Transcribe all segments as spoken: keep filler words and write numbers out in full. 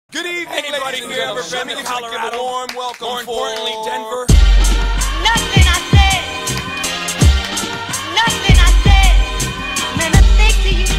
Good evening, Anybody here ever been to Colorado? A warm welcome. More importantly, for Denver. Nothing I said, nothing I said, meant a thing to you.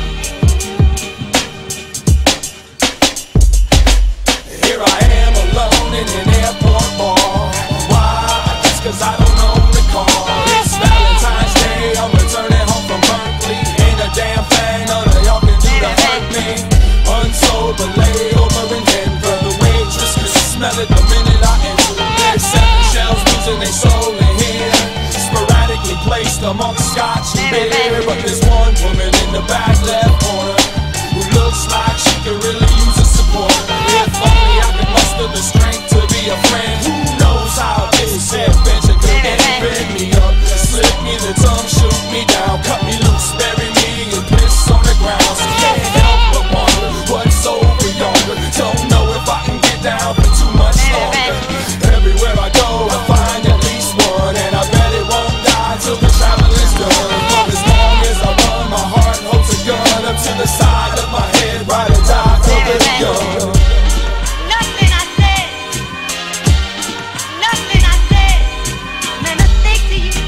Here I am alone in an airport bar. Why? Just cause I don't own the car. It's Valentine's Day, I'm returning home from Berkeley. Ain't a damn thing none of y'all can do to hurt me. Unsober layover in Denver. The waitress could smell it the minute I enter. There's seven shells losing their soul in here, sporadically placed amongst scotch and beer. But there's one woman in the back left corner who looks like she could really use a support. If only I could muster the strength to be a friend. Who knows how this adventure could end? Bend me up, slip me the tongue, shoot me down, cut me loose, bury me and piss on the ground. So can't help but wonder what's over yonder. Don't know if I can get down for too much longer. Everywhere I go, I find at least one, and I bet it won't die till the traveling's done. For as long as I run, my heart holds a gun up to the side of my head, ride or die till the gun. Nothing I said, nothing I said, meant a thing to you.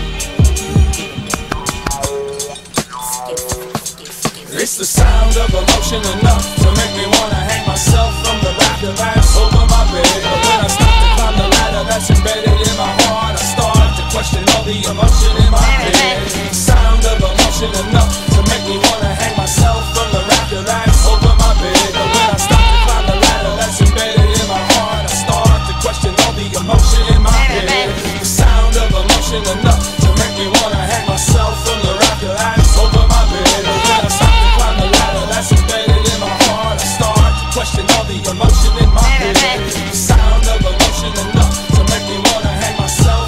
It's the sound of emotion enough to make me wanna hang myself from the rafter that's over my bed. But when I stop to climb the ladder that's embedded in my heart, I start to question all the emotion in my head. The sound of emotion enough to make me wanna hang myself from the rafter that's over my bed. But when I stop to climb the ladder that's embedded in my heart, I start to question all the emotion in my head. The sound of emotion enough to make me wanna hang myself from the rafter that's over my bed. But when I stop to climb the ladder that's embedded in my heart, I start to question all the emotion in my head. The sound of emotion enough to make me wanna hang myself